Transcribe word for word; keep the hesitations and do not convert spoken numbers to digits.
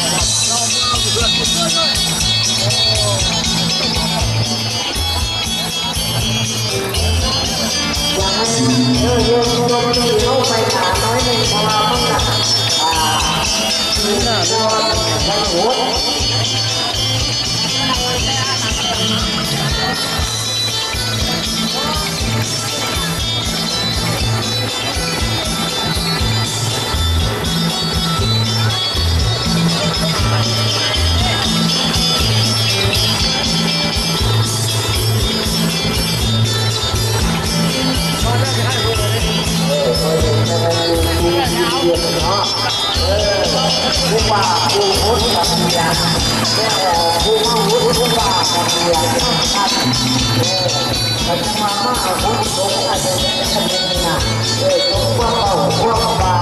เออโยนโยนดูเข้าไปหาน้อยหนึ่งพอต้องหนักอ่าคือหน้าตัวมันหัวผู้ว่าผู้พุทธกับเมียผู้มาพุทธผู้ว่ากับเมียท่านมันจะมามาพุทธสงฆ์อะไรเป็นขมิ้นนะเออสงฆ์ว่าเขาพวกบา